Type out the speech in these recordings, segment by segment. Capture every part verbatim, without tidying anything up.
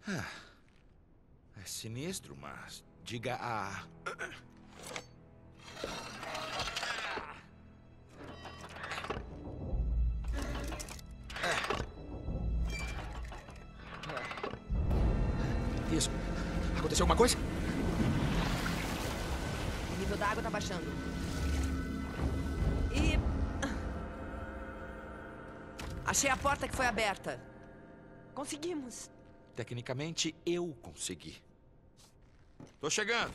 É sinistro, mas diga a... Isso. Aconteceu alguma coisa? O nível da água tá baixando. E... achei a porta que foi aberta. Conseguimos. Tecnicamente, eu consegui. Tô chegando.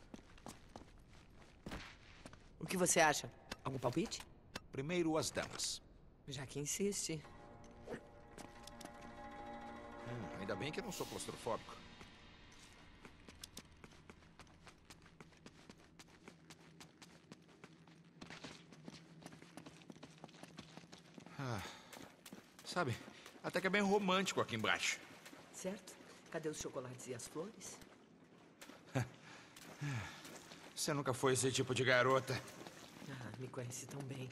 O que você acha? Algum palpite? Primeiro as damas. Já que insiste. Hum, ainda bem que eu não sou claustrofóbico. Ah, sabe, até que é bem romântico aqui embaixo. Certo? Cadê os chocolates e as flores? Você nunca foi esse tipo de garota. Ah, me conhece tão bem.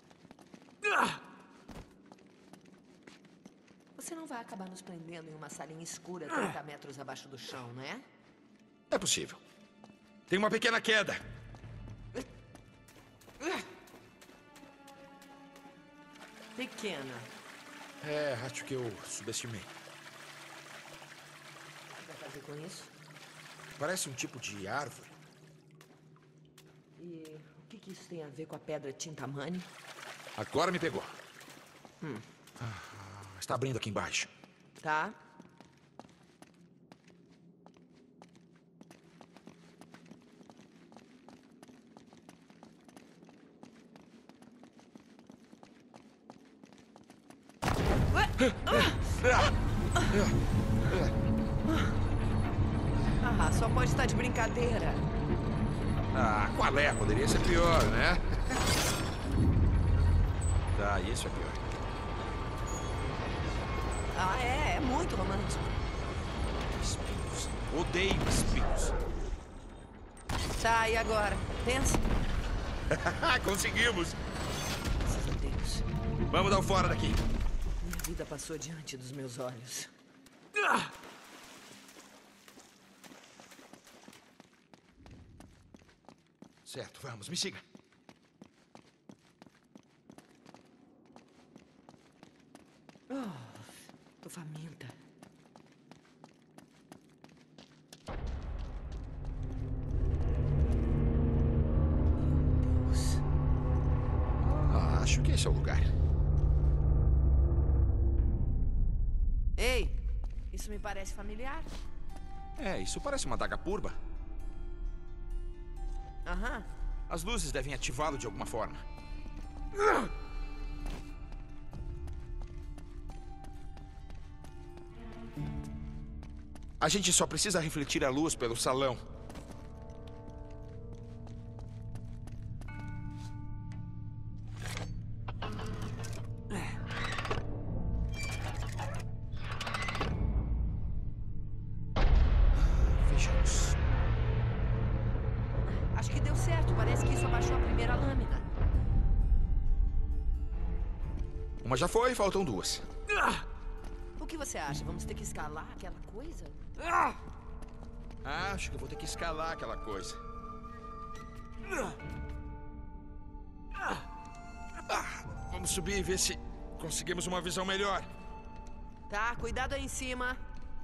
Você não vai acabar nos prendendo em uma salinha escura trinta metros abaixo do chão, né? É possível. Tem uma pequena queda. Pequena. É, acho que eu subestimei. O que vai fazer com isso? Parece um tipo de árvore. E o que, que isso tem a ver com a pedra Tintamani? Agora me pegou. Hum. Ah, está abrindo aqui embaixo. Tá. Ah, só pode estar de brincadeira. Ah, qual é? Poderia ser pior, né? Tá, isso é pior. Ah, é, é muito romântico. Espinhos. Odeio espinhos. Tá, e agora? Pensa. Conseguimos. Graças a Deus. Vamos dar o fora daqui. Minha vida passou diante dos meus olhos. Certo, vamos, me siga. Oh, tô faminta. Meu Deus. Ah, acho que esse é o lugar. Ei, isso me parece familiar. É, isso parece uma adaga purba. Aham. As luzes devem ativá-lo de alguma forma. A gente só precisa refletir a luz pelo salão. Vejamos. Acho que deu certo. Parece que isso abaixou a primeira lâmina. Uma já foi, faltam duas. O que você acha? Vamos ter que escalar aquela coisa? Acho que eu vou ter que escalar aquela coisa. Ah, vamos subir e ver se conseguimos uma visão melhor. Tá, cuidado aí em cima.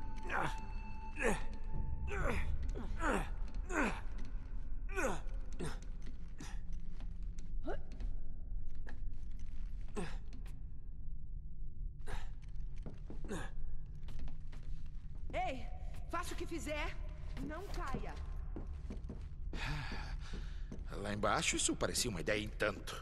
Ei, faça o que fizer, não caia. Lá embaixo, isso parecia uma ideia em tanto.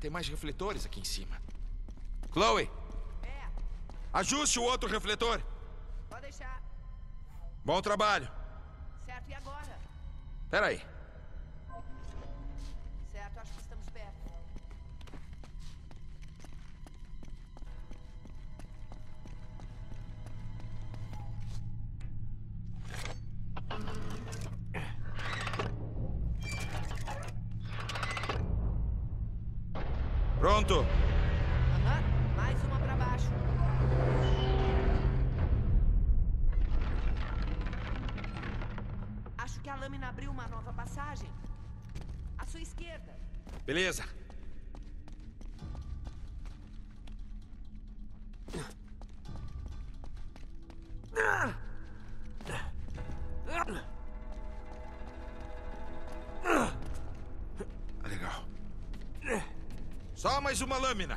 tem mais refletores aqui em cima. Chloe! É, Ajuste o outro refletor. pode deixar. Bom trabalho. Certo, e agora? Espera aí. Certo, acho que estamos perto. Pronto. Aham, mais uma pra baixo. Acho que a lâmina abriu uma nova passagem. À sua esquerda. Beleza. Legal. Só mais uma lâmina.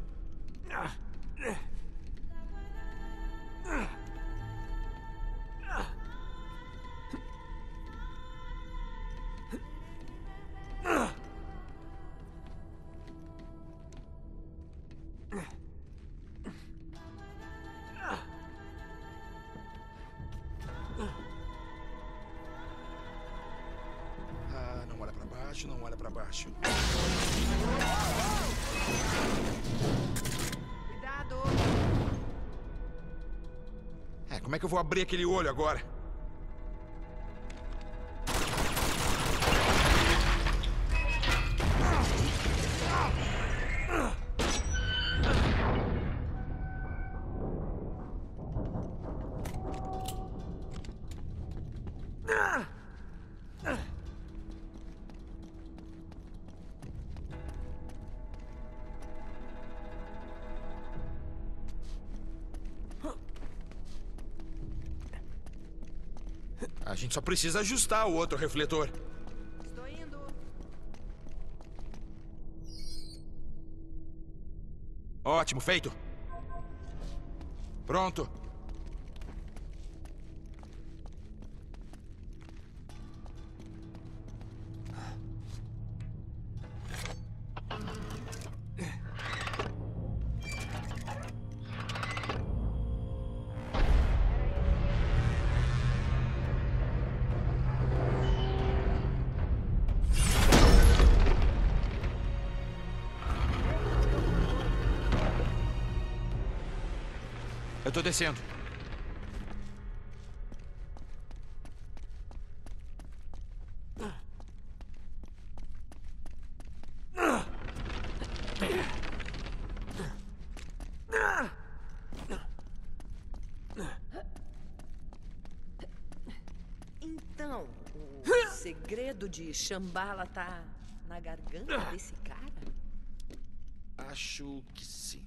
Ah, não olha pra baixo, não olha pra baixo. Cuidado. É, como é que eu vou abrir aquele olho agora? A gente só precisa ajustar o outro refletor. Estou indo. Ótimo, feito. Pronto. Eu tô descendo. Então, o segredo de Shambhala tá na garganta desse cara? Acho que sim.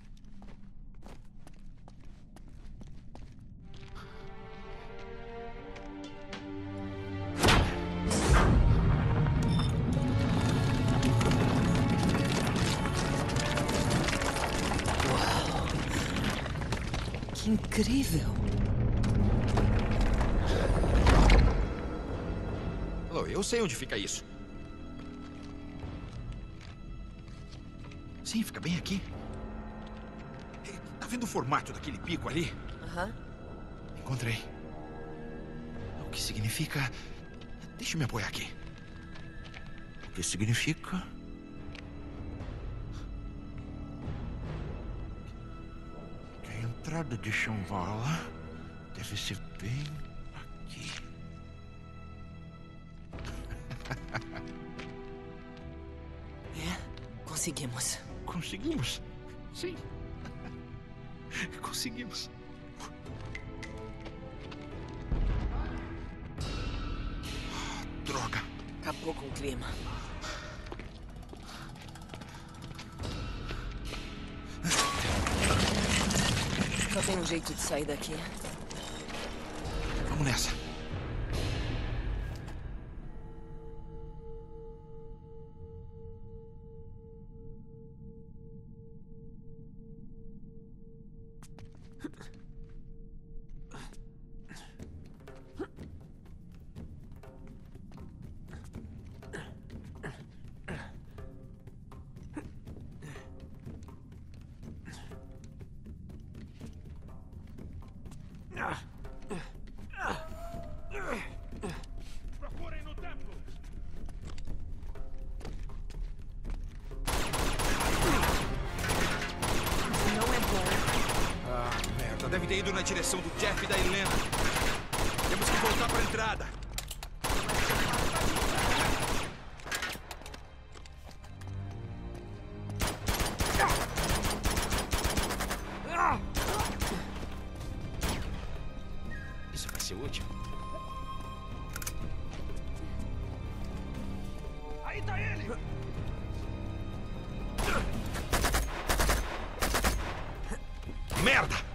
Que incrível! Alô, eu sei onde fica isso. Sim, fica bem aqui. Tá vendo o formato daquele pico ali? Aham. Encontrei. O que significa... Deixa eu me apoiar aqui. O que significa... que a entrada de Shambhala deve ser bem aqui. É, conseguimos. Conseguimos? Sim. Conseguimos. Droga. Acabou com o clima. Só tem um jeito de sair daqui. Vamos nessa. deve ter ido na direção do Jeff e da Helena. Temos que voltar para a entrada. Isso vai ser útil. Aí tá ele! Merda!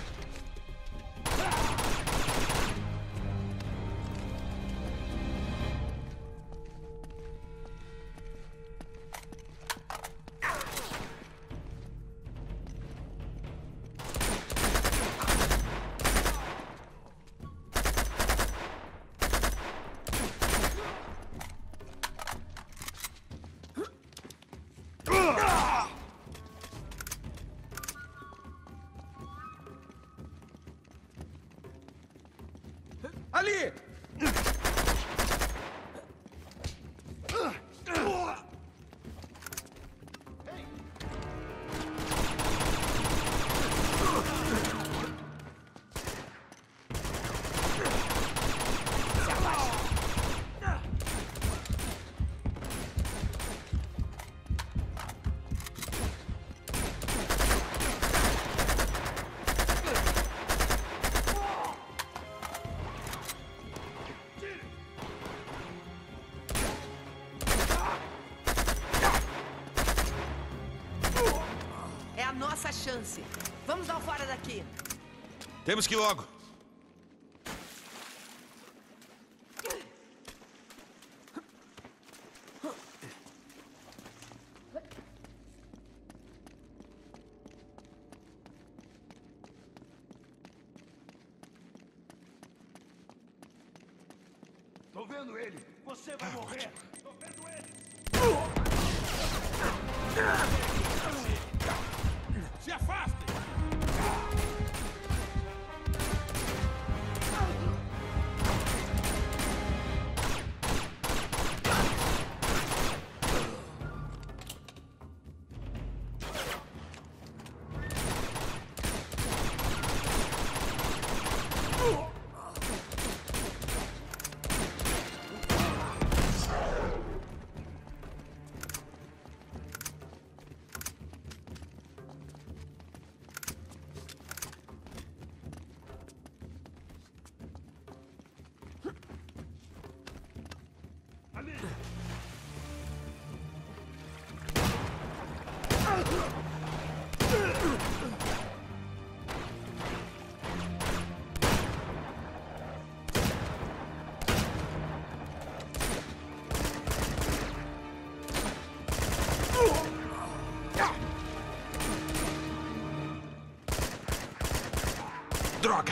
Ali! É a nossa chance. Vamos dar fora daqui. Temos que ir logo. Tô vendo ele! Você vai morrer! Tô vendo ele! Se afastem! Ali! Droga!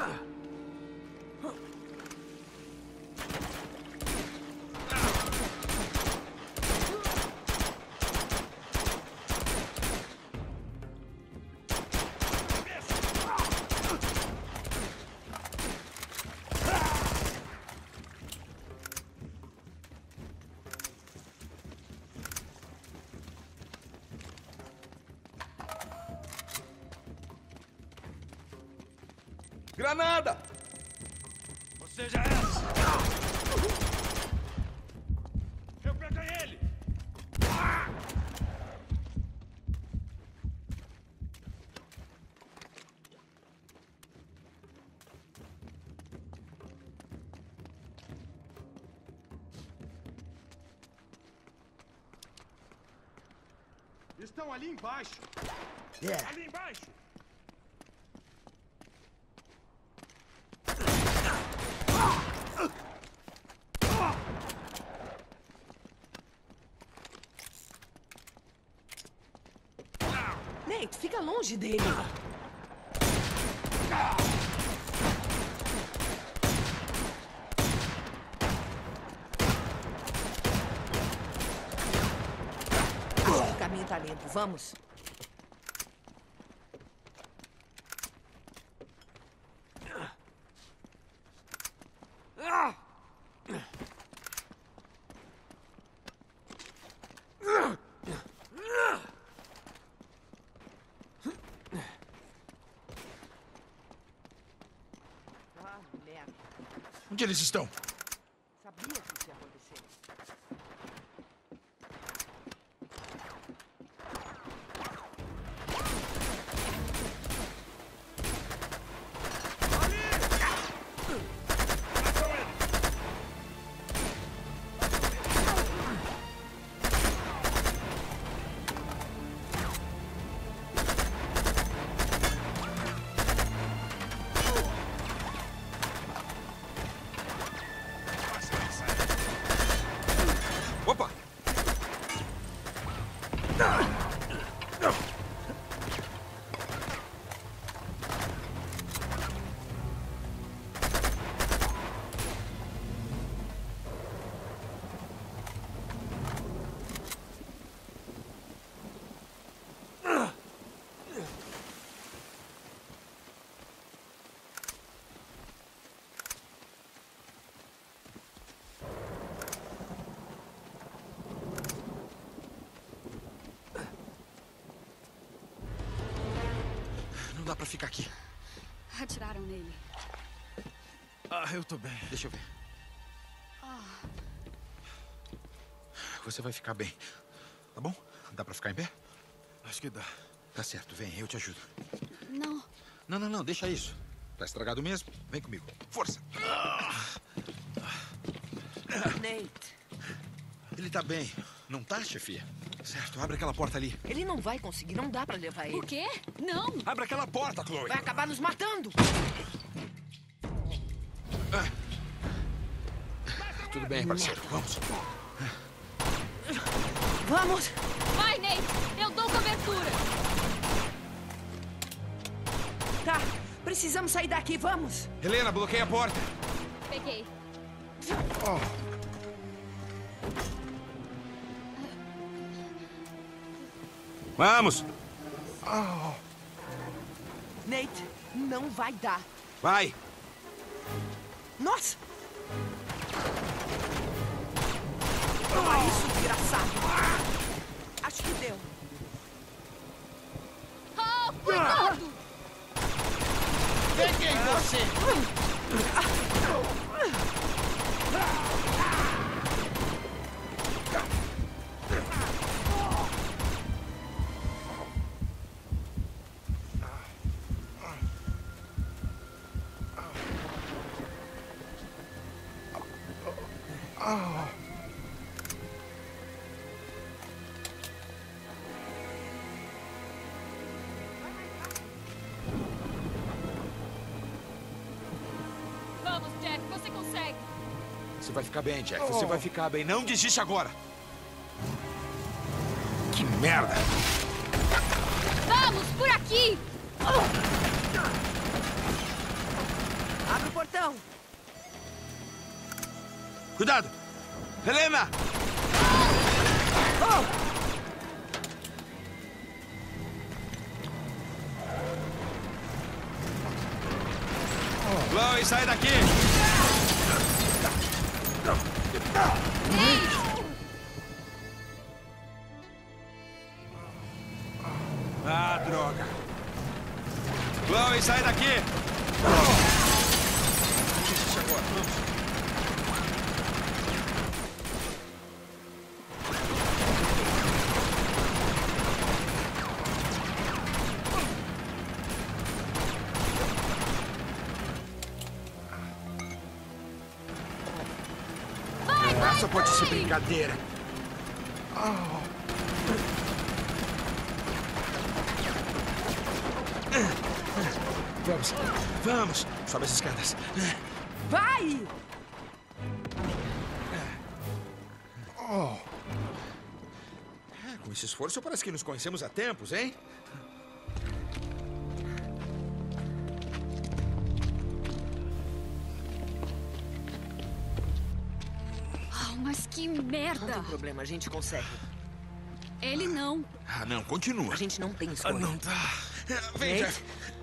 Granada! Você já é! Eu peguei ele! Estão ali embaixo. Ali embaixo! Nate, fica longe dele. O caminho tá limpo. Vamos. Onde eles estão? Sabia que isso ia acontecer. Opa! Não dá pra ficar aqui. Atiraram nele. Ah, eu tô bem. Deixa eu ver. Ah, Você vai ficar bem. Tá bom? Dá pra ficar em pé? Acho que dá. Tá certo, vem, eu te ajudo. não. Não, não, não, deixa isso. Tá estragado mesmo? Vem comigo. Força. Nate, Ele tá bem. Não tá, chefia? Certo, abre aquela porta ali. ele não vai conseguir, não dá pra levar O ele. quê? Não. Abre aquela porta, Chloe. Vai acabar nos matando. Tudo bem, parceiro. Vamos. Vamos! Vai, Nate. Eu dou cobertura. Tá, precisamos sair daqui, vamos! Helena, bloqueia a porta. Peguei. Vamos. Nate, não vai dar. Vai. Nossa! Toma isso, desgraçado! Acho que deu. Oh, cuidado! Peguei você! Vamos, Jack. Você consegue. Você vai ficar bem, Jack. Você vai ficar bem. Não desiste agora. Que merda. Vamos, por aqui. Abre o portão. Cuidado. Helena. Chloe, sai daqui. Ah, droga. Chloe, sai daqui. Desiste agora. Vamos. Vai, vai, Essa pode ser vai. brincadeira. Vamos, vamos. Sobe as escadas. Vai! É, com esse esforço parece que nos conhecemos há tempos, hein? Oh, mas que Não merda. tem problema, a gente consegue. Ele não. Ah, não, continua. A gente não tem Ah, escolha. não tá. É, Vem, Nate? Jeff.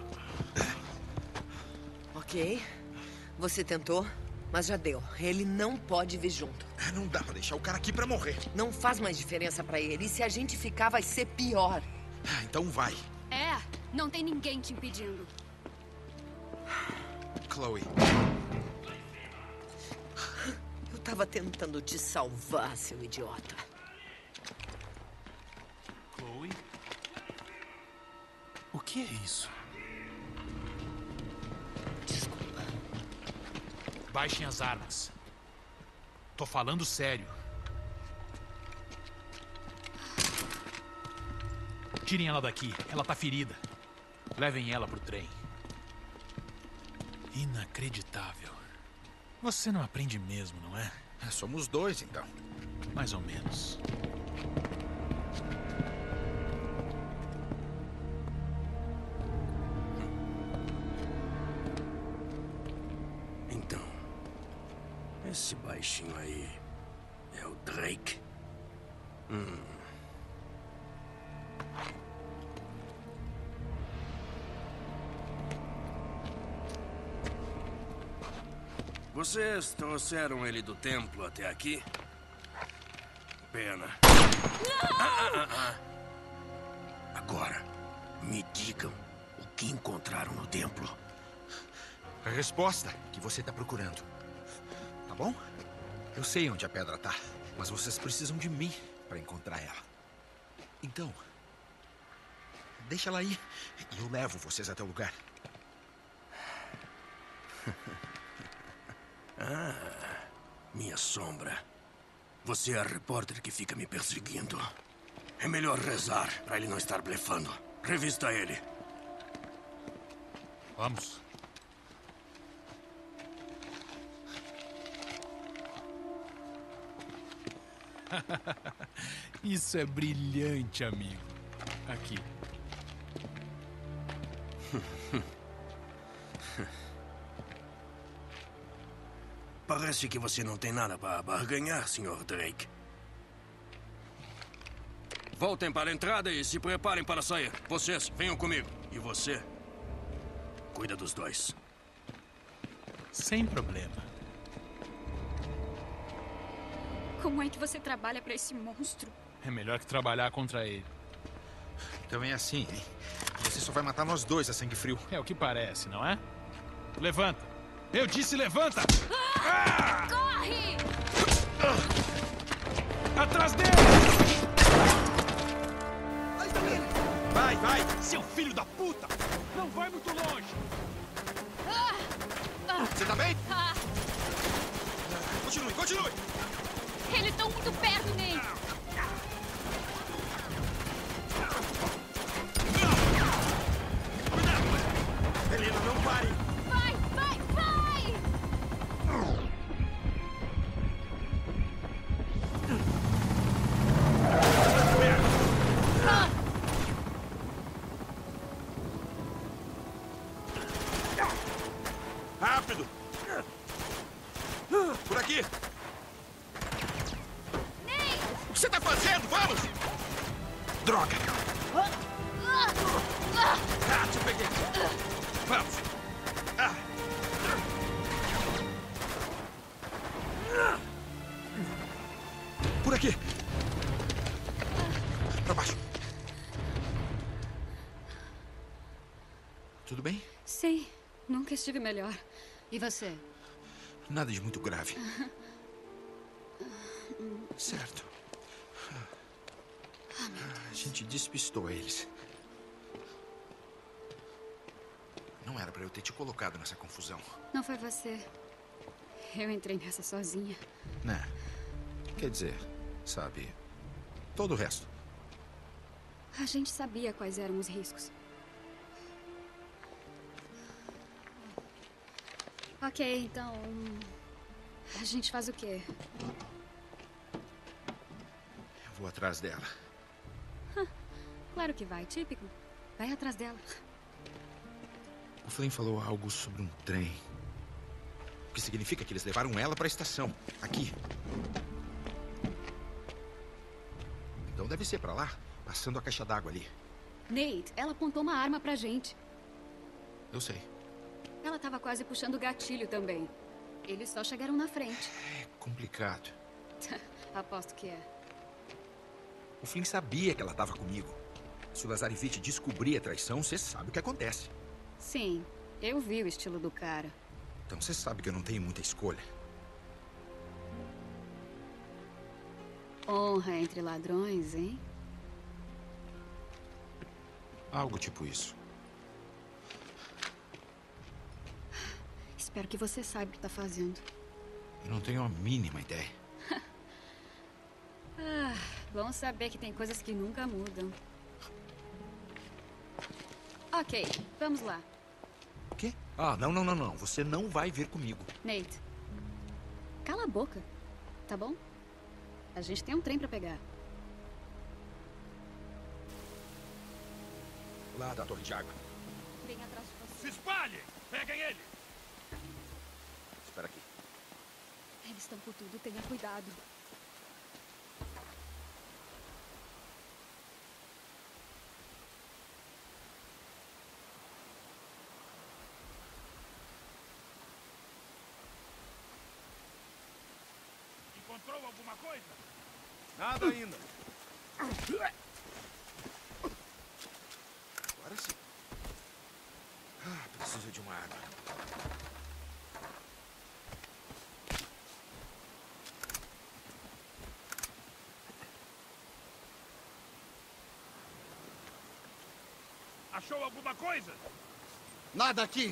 Ok, você tentou, mas já deu. Ele não pode vir junto. Ah, não dá pra deixar o cara aqui pra morrer. Não faz mais diferença pra ele. E se a gente ficar, vai ser pior. Ah, então vai. É, não tem ninguém te impedindo. Chloe. tava tentando te salvar, seu idiota. Chloe? O que é isso? Desculpa. Baixem as armas. Tô falando sério. Tirem ela daqui. Ela tá ferida. Levem ela pro trem. Inacreditável. Você não aprende mesmo, não é? Somos dois, então. Mais ou menos. Então, esse baixinho aí é o Drake? Hum. Vocês trouxeram ele do templo até aqui? Pena. Ah, ah, ah, ah. Agora, me digam o que encontraram no templo. A resposta que você tá procurando. Tá bom? Eu sei onde a pedra tá, mas vocês precisam de mim para encontrar ela. Então, deixa ela aí e eu levo vocês até o lugar. Ah, minha sombra. Você é a repórter que fica me perseguindo. É melhor rezar para ele não estar blefando. Revista ele. Vamos. Isso é brilhante, amigo. Aqui. Parece que você não tem nada para barganhar, senhor Drake. Voltem para a entrada e se preparem para sair. Vocês, venham comigo. E você, cuida dos dois. Sem problema. Como é que você trabalha pra esse monstro? É melhor que trabalhar contra ele. Então é assim, hein? Você só vai matar nós dois a sangue frio. É o que parece, não é? Levanta! Eu disse levanta! Ah! Corre! Atrás dele! Vai, vai! Seu filho da puta! Não vai muito longe! Você tá bem? Ah, Continue, continue! eles estão muito perto, Ney! Helena, não pare! Vai, vai, vai! Rápido! Por aqui! Ney! O que você tá fazendo? Vamos! Droga! Ah, te peguei! Vamos! Ah. Por aqui! Pra baixo! Tudo bem? Sei, nunca estive melhor. E você? Nada de muito grave. Certo. A gente despistou eles. Não era pra eu ter te colocado nessa confusão. Não foi você. Eu entrei nessa sozinha. Né? Quer dizer, sabe, todo o resto. A gente sabia quais eram os riscos. Ok, então... A gente faz o quê? Eu vou atrás dela. Claro que vai, típico. Vai atrás dela. O Flynn falou algo sobre um trem. O que significa que eles levaram ela para a estação, aqui. Então deve ser para lá, passando a caixa d'água ali. Nate, ela apontou uma arma pra gente. Eu sei. Ela tava quase puxando o gatilho também. Eles só chegaram na frente. É complicado. Aposto que é. O Flynn sabia que ela estava comigo. Se o Lazarevich descobrir a traição, você sabe o que acontece. Sim, eu vi o estilo do cara. Então você sabe que eu não tenho muita escolha. Honra entre ladrões, hein? Algo tipo isso. Espero que você saiba o que tá fazendo. Eu não tenho a mínima ideia. Ah, bom saber que tem coisas que nunca mudam. Ok, vamos lá. O quê? Ah, não, não, não, não. Você não vai vir comigo. Nate, cala a boca, tá bom? A gente tem um trem pra pegar. Lá da torre de água. Bem atrás de você. Se espalhem! Peguem ele! Espera aqui. Eles estão por tudo, tenha cuidado. Encontrou alguma coisa? Nada ainda. Agora sim. Ah, preciso de uma água. Achou alguma coisa? Nada aqui.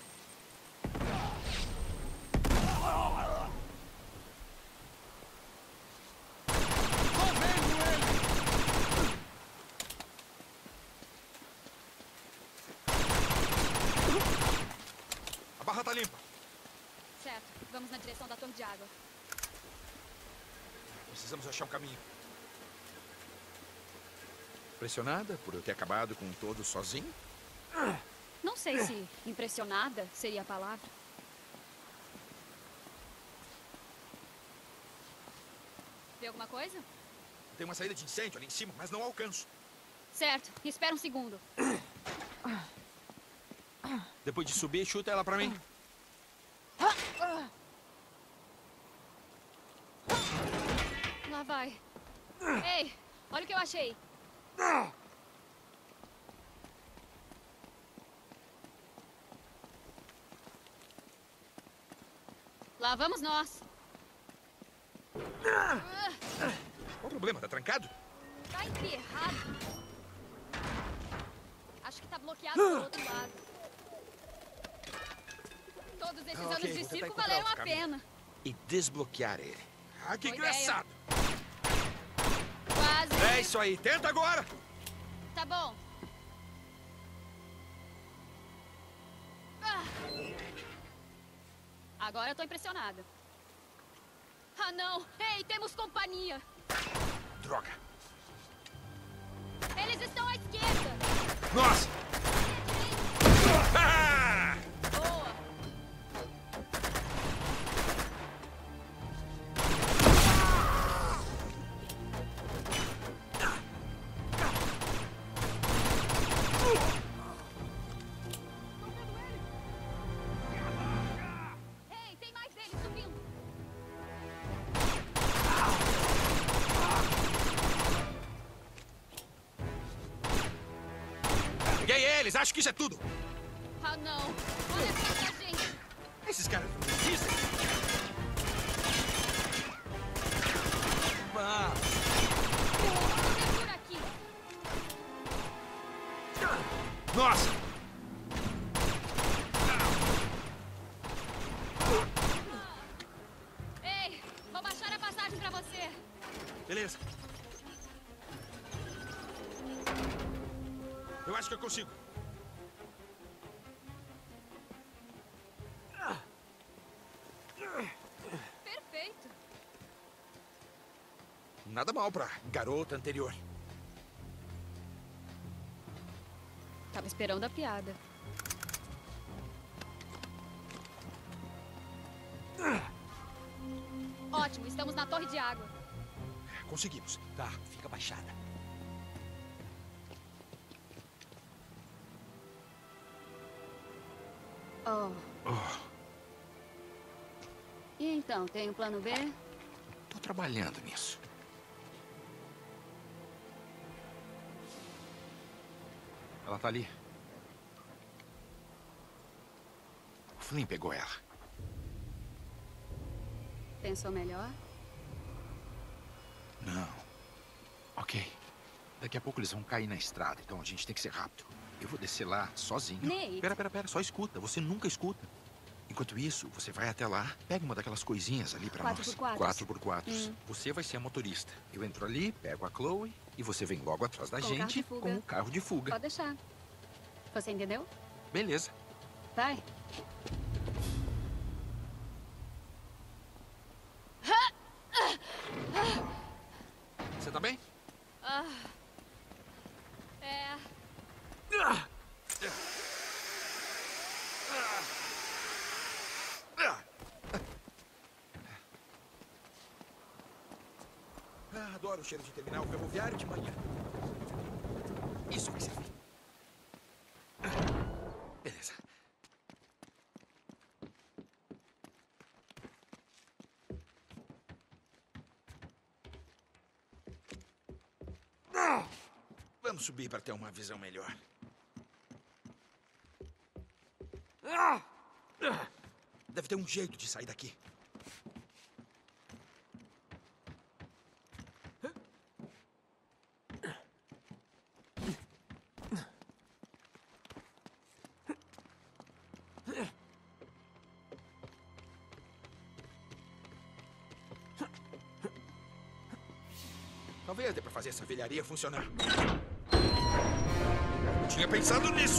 A barra tá limpa. Certo, vamos na direção da torre de água. Precisamos achar um caminho. Pressionada por eu ter acabado com todo sozinho? Não sei se impressionada seria a palavra. Vê alguma coisa? Tem uma saída de incêndio ali em cima, mas não alcanço. Certo, espera um segundo. Depois de subir, chuta ela pra mim. Lá vai. Ei, olha o que eu achei. Lá vamos nós. Qual o problema? Tá trancado? Tá emperrado. Acho que tá bloqueado do outro lado. Todos esses Ah, anos ok, de vou tentar circo encontrar valeram a outro caminho. pena. E desbloquear ele. Ah, que Boa engraçado. Quase. É isso aí. Tenta agora. Tá bom. Ah. Agora eu tô impressionada. Ah, não! Ei, temos companhia! Droga. Eles estão à esquerda! Nossa! Ah! Boa! Ei, tem mais deles subindo! Peguei eles. Acho que isso é tudo. Ah, não! Olha só pra gente! Esses caras não existem. Ah, Vem por aqui! nossa! Ei, vou baixar a passagem pra você! Beleza. Eu acho que eu consigo. Perfeito! Nada mal pra garota anterior. Tava esperando a piada. Ótimo, estamos na torre de água. Conseguimos. Tá, fica baixada. Oh. Oh, E então, tem um plano B? Tô trabalhando nisso. Ela tá ali. O Flynn pegou ela. Pensou melhor? Não. Ok. Daqui a pouco eles vão cair na estrada, então a gente tem que ser rápido. Eu vou descer lá sozinho. Nate. Pera, pera, pera. Só escuta. Você nunca escuta. Enquanto isso, você vai até lá, pega uma daquelas coisinhas ali pra Quatro nós. por quatros. Quatro por quatros. Hum. Você vai ser a motorista. Eu entro ali, pego a Chloe e você vem logo atrás da Com o carro gente de fuga. com o carro de fuga. Pode deixar. Você entendeu? Beleza. Vai. Você tá bem? É. Ah, adoro o cheiro de terminal ferroviário de manhã. Isso vai servir. Beleza. Vamos subir para ter uma visão melhor. Deve ter um jeito de sair daqui. Talvez dê pra fazer essa velharia funcionar. Eu tinha pensado nisso.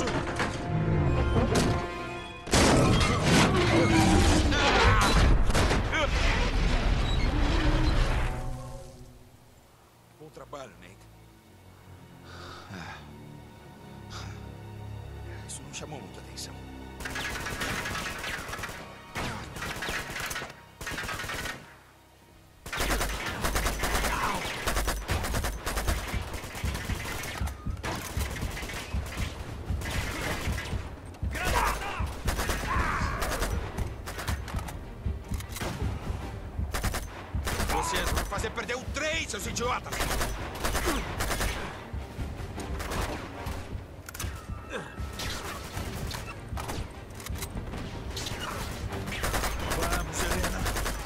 Bom trabalho, Nate. Isso não chamou muita atenção. Vocês vão fazer perder o trem, seus idiotas! Vamos, Helena.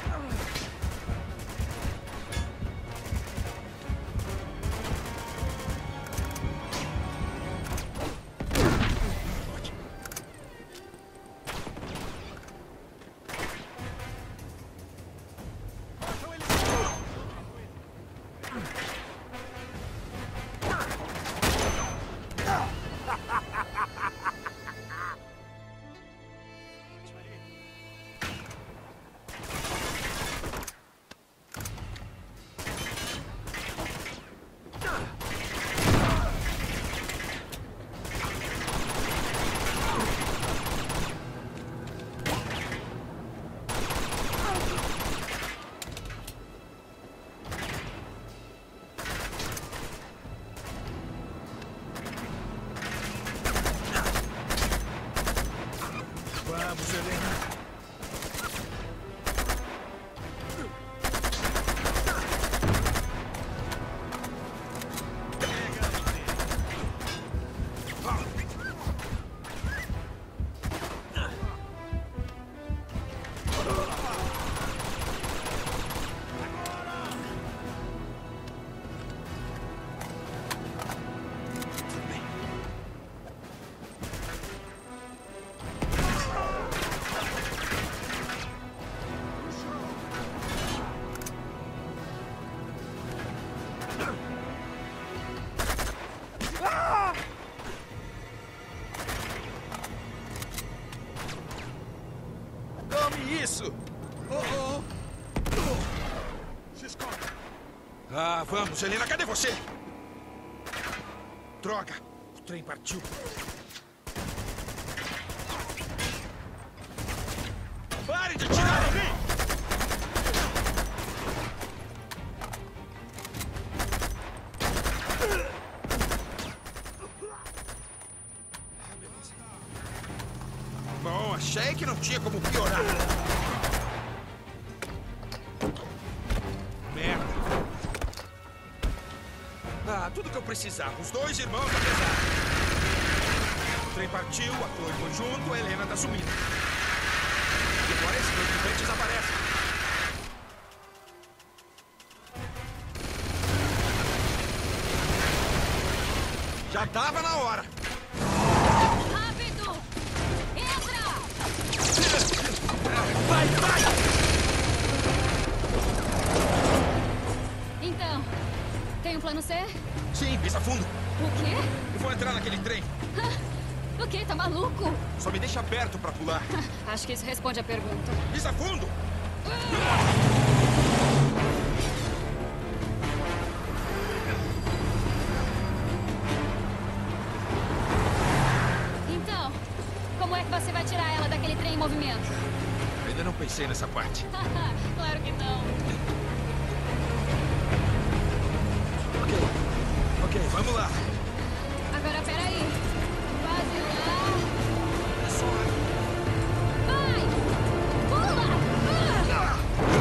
Vamos, Helena. Tome isso! Oh, oh. Se esconde! Ah, vamos, Helena, cadê você? Droga! O trem partiu. Pare de atirar em mim! Bom, achei que não tinha como piorar. Merda. Ah, tudo que eu precisava. Os dois irmãos da pesada. O trem partiu, a Chloe foi junto, a Helena tá sumida. E agora esse dois desaparece. Já tava na hora. Rápido! Entra! Vai, vai! Então, tem um plano C? Sim, pisa fundo. O quê? Eu vou entrar naquele trem. O quê? Tá maluco? Só me deixa perto pra pular. Acho que isso responde a pergunta. Pisa fundo! Então, como é que você vai tirar ela daquele trem em movimento? Ainda não pensei nessa parte. Claro que não. Ok, ok, vamos lá. Agora, peraí. Quase lá. Vai! Pula! Ah!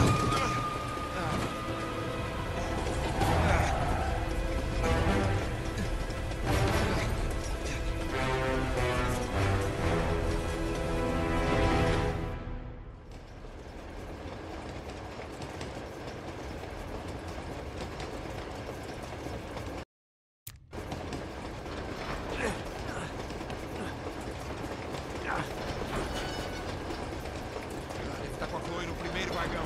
Deve estar com a Chloe no primeiro vagão.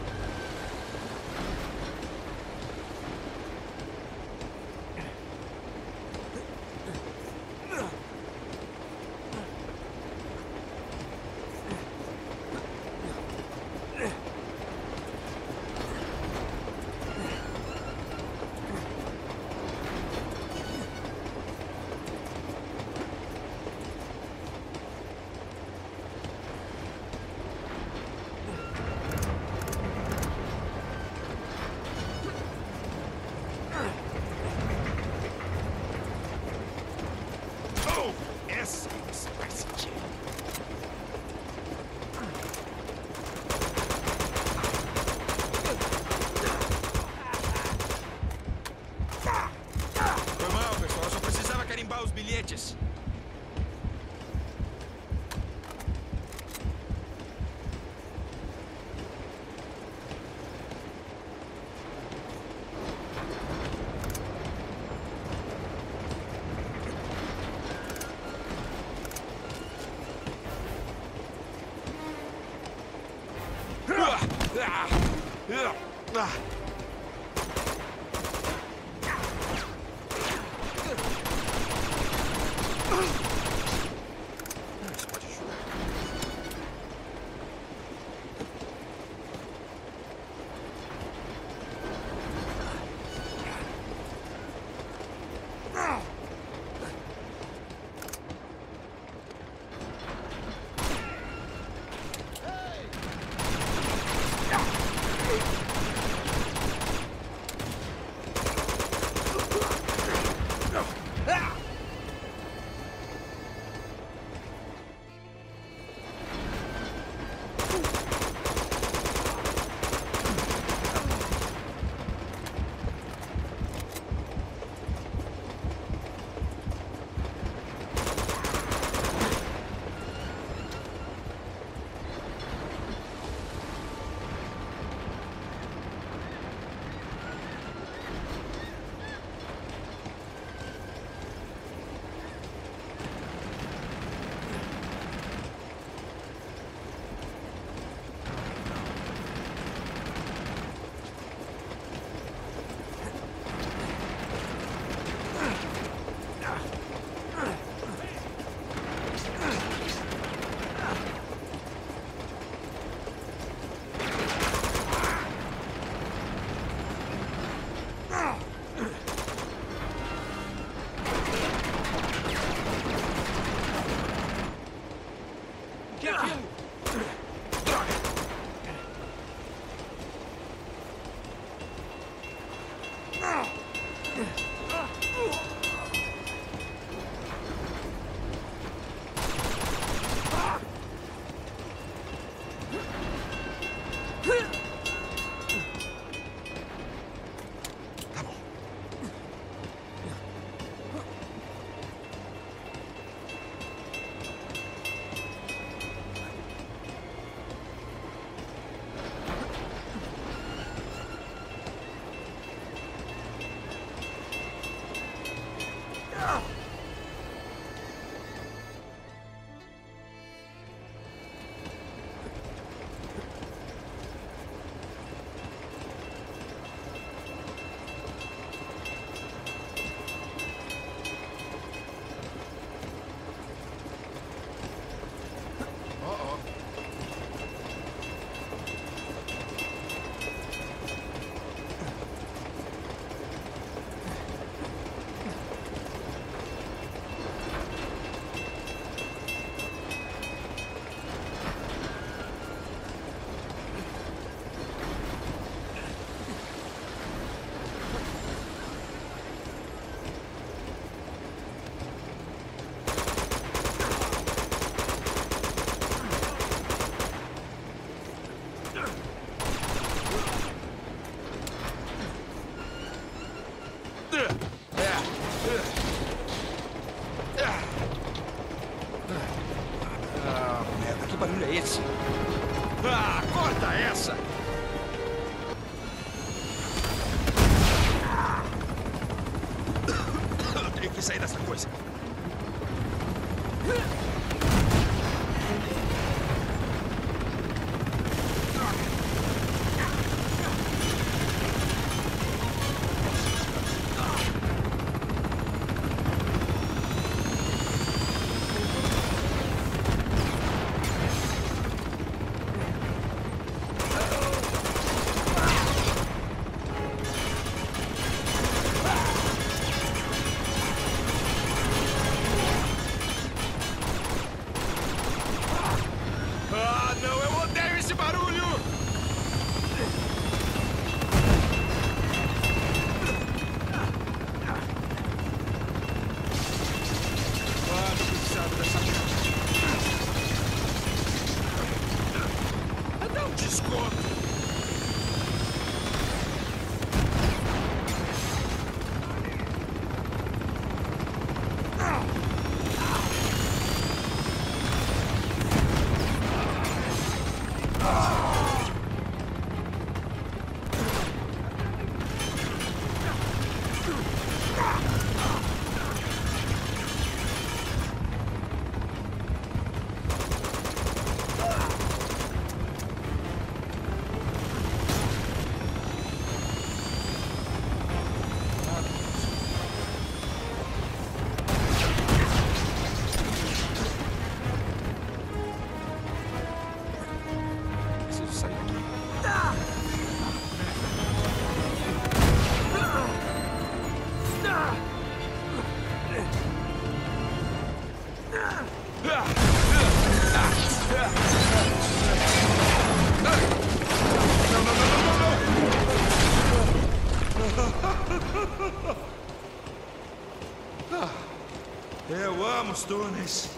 Oh, essa é uma espécie de... Foi mal, pessoal. Eu só precisava carimbar os bilhetes. Ah! Ah! Ah! Isso pode ajudar. barulho é esse? Ah, corta essa! Eu tenho que sair dessa coisa. Eu amo os túneis.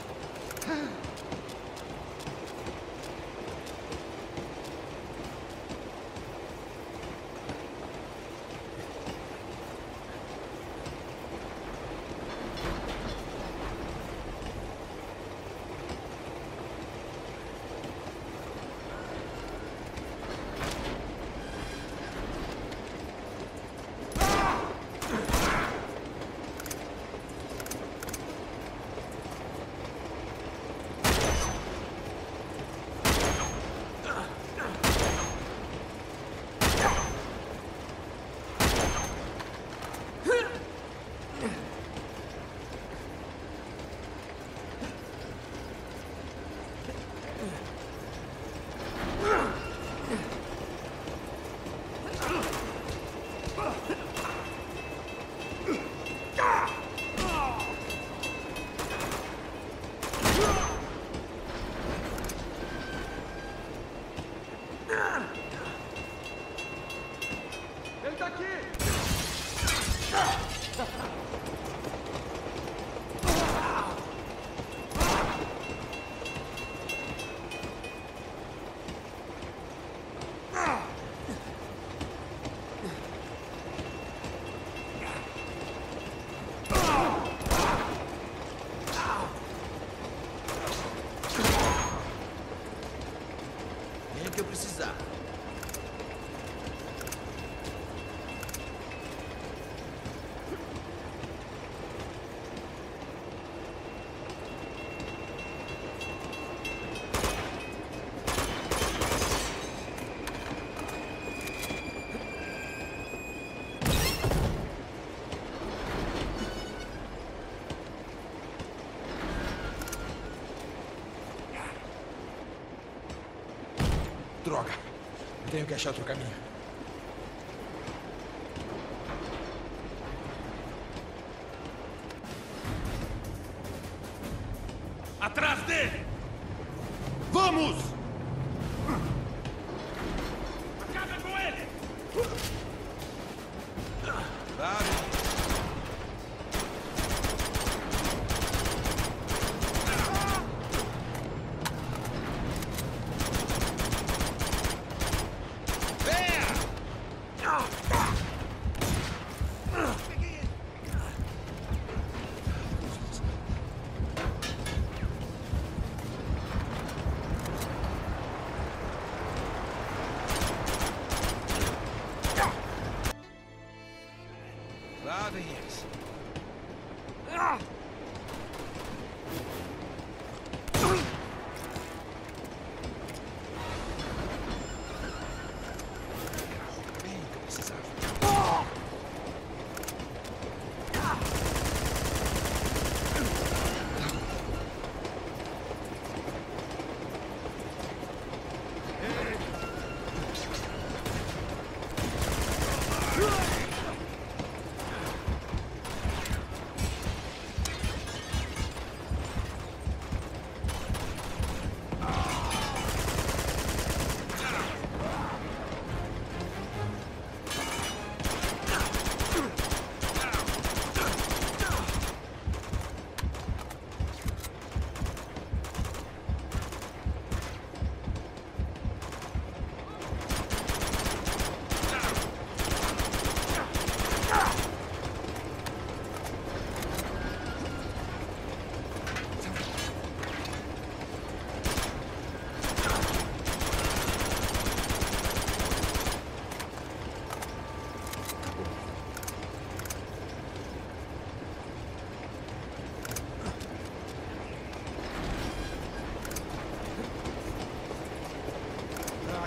Ele tá aqui! Nem o que eu precisar. Droga! Eu tenho que achar outro caminho. Atrás dele! Vamos! Acaba com ele! Claro.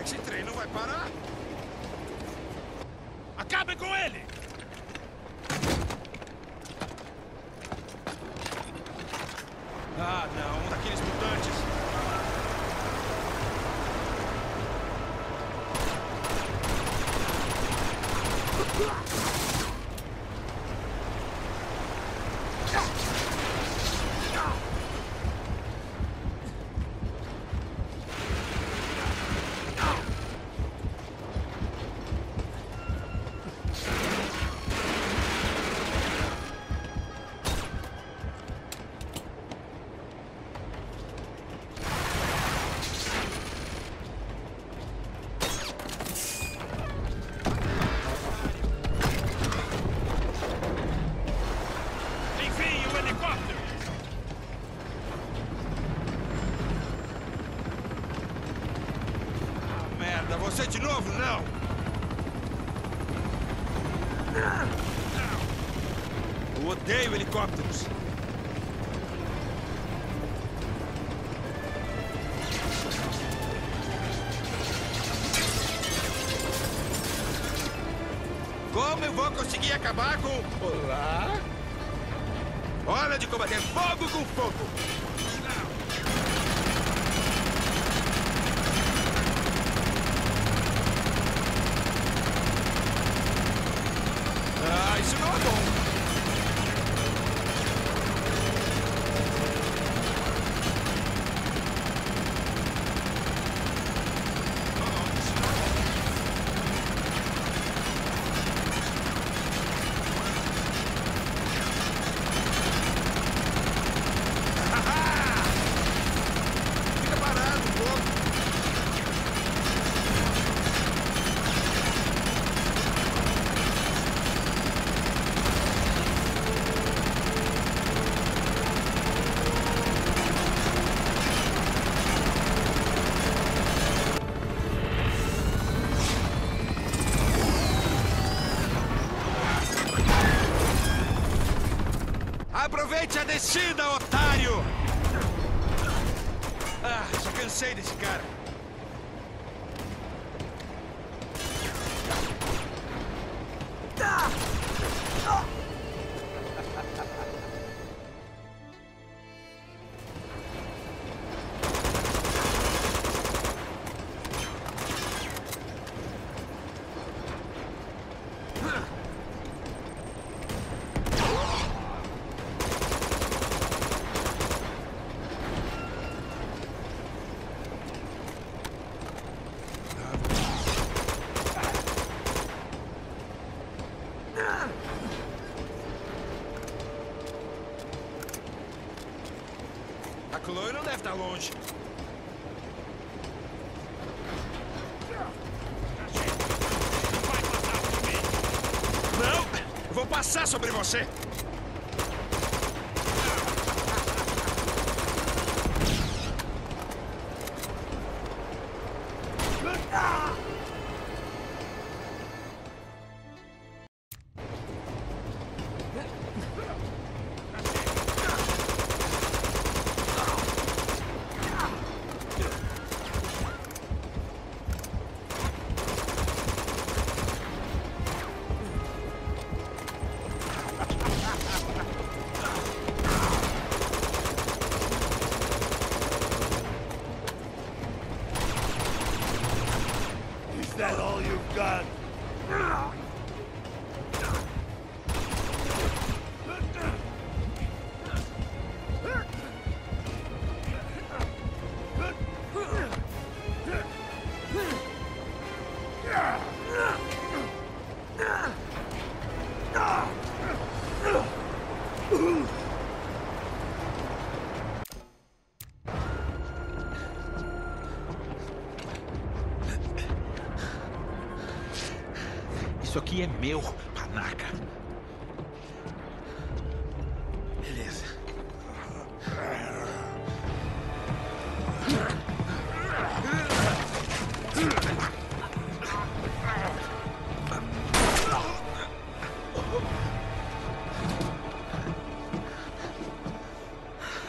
Esse trem não vai parar. Acabem com ele! Ah, não. Um daqueles mutantes. Envie o helicóptero! Ah, merda. Você de novo? Não. Eu odeio helicópteros. Como eu vou conseguir acabar com... Olá? Hora de combater fogo com fogo. Ah, isso não é bom. Fica parado um pouco. Aproveite a descida, otário! Ah, já cansei desse cara. A Chloe não deve estar longe. Vai passar por mim! Não! Eu vou passar sobre você! Is that all you've got? Isso aqui é meu, panaca. Beleza.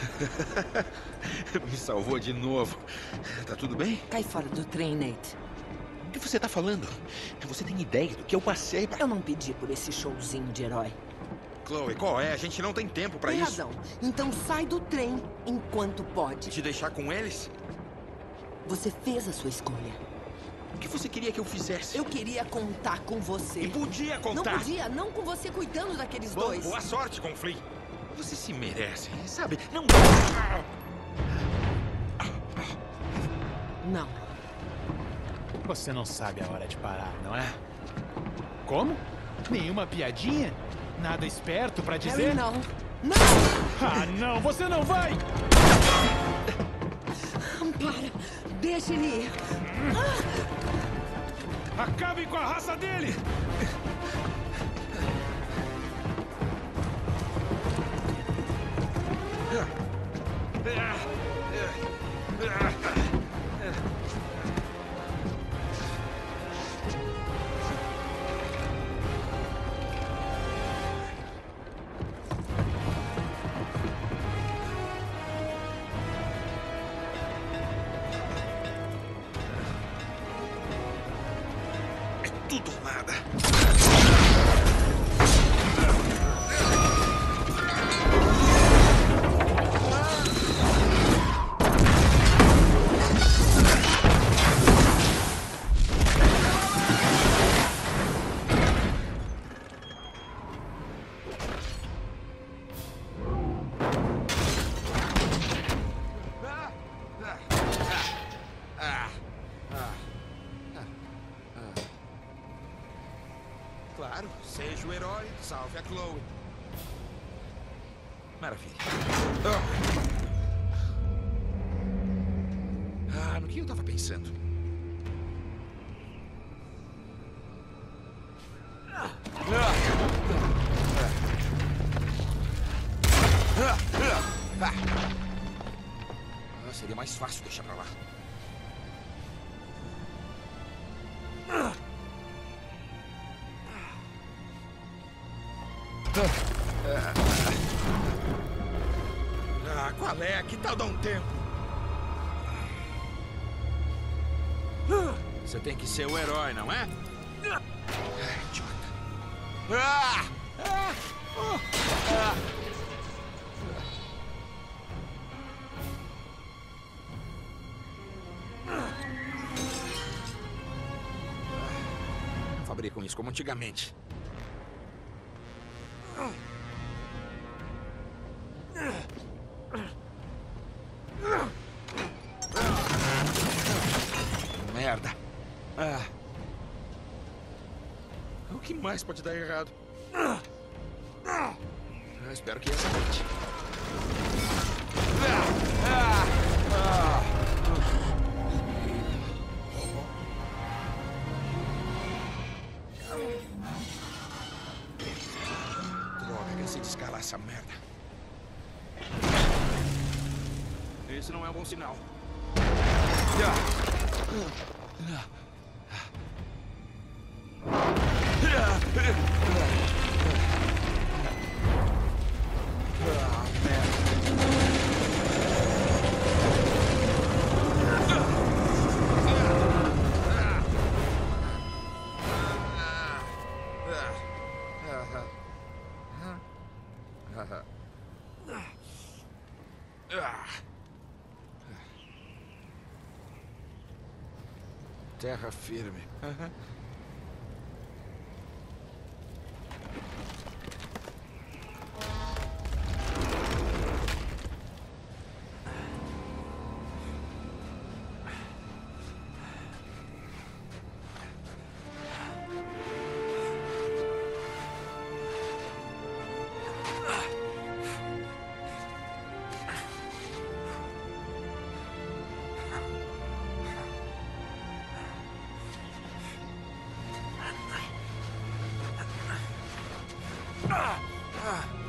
Me salvou de novo. Tá tudo bem? Cai fora do trem, Nate. que você tá falando? Você tem ideia do que eu passei pra... Eu não pedi por esse showzinho de herói. Chloe, qual é? A gente não tem tempo pra Tem isso. razão. Então sai do trem enquanto pode. Te deixar com eles? Você fez a sua escolha. O que você queria que eu fizesse? Eu queria contar com você. E podia Não contar. podia, não com você cuidando daqueles Bom, dois. boa sorte com o Flea. Você se merece, sabe? Não... Não. Você não sabe a hora de parar, não é? Como? Nenhuma piadinha? Nada esperto pra dizer? Harry, não. Não! Ah, não! Você não vai! Para! Deixa ele ir. Acabe com a raça dele! Tudo ou nada. Claro, seja o herói, salve a Chloe. Maravilha. Ah, no que eu tava pensando? Ah, seria mais fácil deixar pra lá. Ah, qual é? Que tal dar um tempo? Você tem que ser o herói, não é? Ah, idiota. Ah! Ah! Oh! Ah! Não fabricam isso como antigamente. Merda. Ah. O que mais pode dar errado? Ah, espero que essa noite. Ah, ah, ah. Droga, cansei de escalar essa merda. Esse não é um bom sinal. Terra firme. Uhum. Ah! Ah!